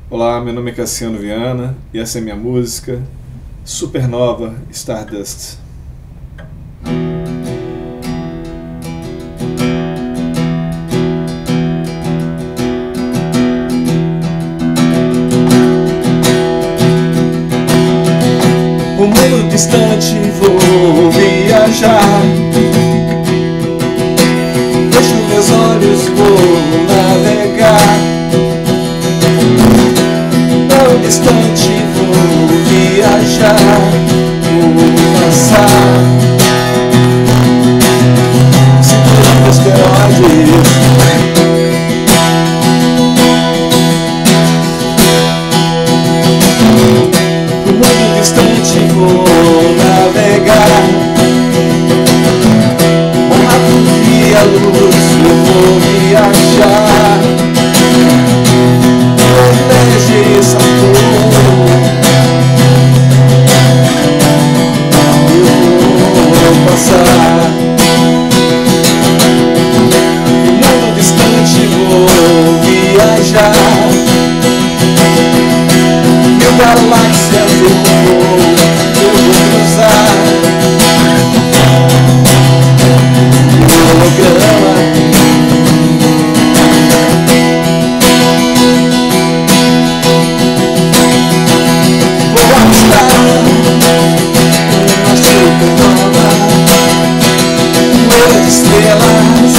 Olá, meu nome é Cassiano Viana e essa é minha música Supernova Stardust. Um mundo distante vou viajar, fecho meus olhos, vou navegar. Tão distante vou viajar, vou passar, cinturão de asteroides. Um mundo distante vou navegar, um rato via luz eu vou viajar. Desde Saturno eu vou passar, um mundo distante vou viajar, mil galáxias eu vou cruzar, holograma. Estrelas,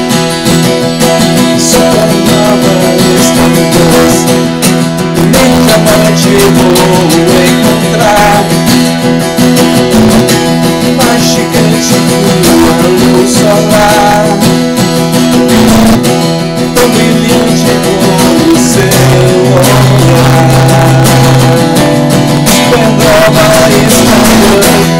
supernova Stardust. Nem diamante vou encontrar, mais gigante que a luz solar, tão brilhante como o seu olhar. Supernova Stardust.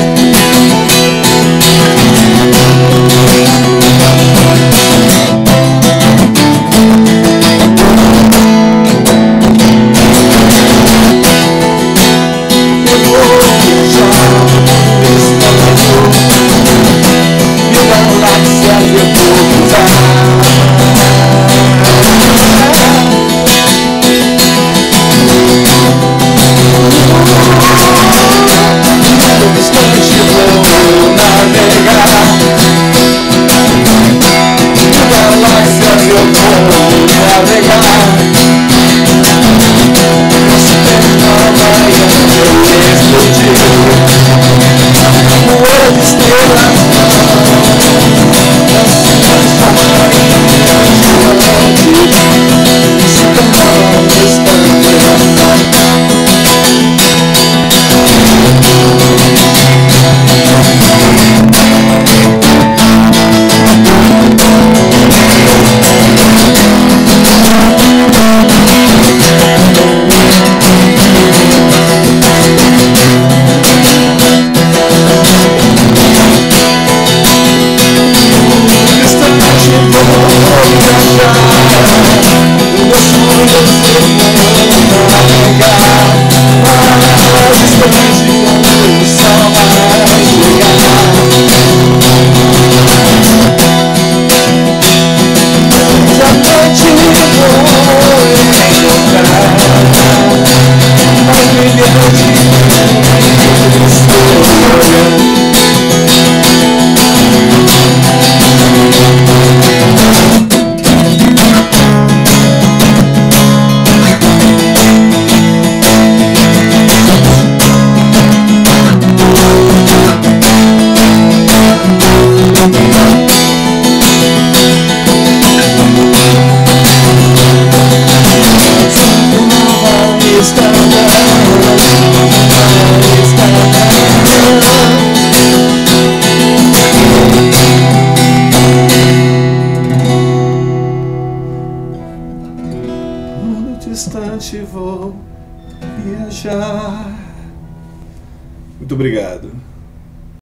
Distante vou viajar. Muito obrigado.